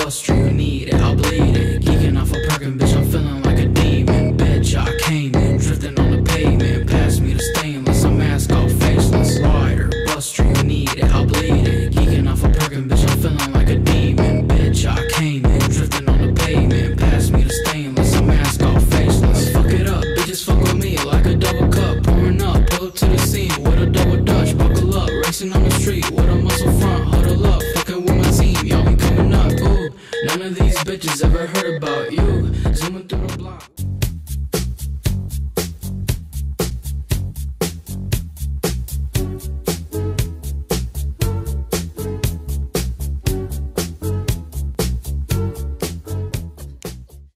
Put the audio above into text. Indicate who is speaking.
Speaker 1: bust you need it, I'll bleed it. Geeking off a Perkin, bitch, I'm feeling like a demon. Bitch, I came in, drifting on the pavement. Pass me the stainless, I'm mask off, faceless. Rider, bust you need it, I'll bleed it. Geeking off a Perkin, bitch, I'm feeling like a demon. Bitch, I came in, drifting on the pavement. Pass me the stainless, I'm mask off, faceless. Fuck it up, bitches fuck with me like a double cup. Pouring up, pull up to the scene with a double dutch. Buckle up, racing on the street with a muscle front. Huddle up, fucking with my team, y'all be coming up. Ooh, none of these bitches ever heard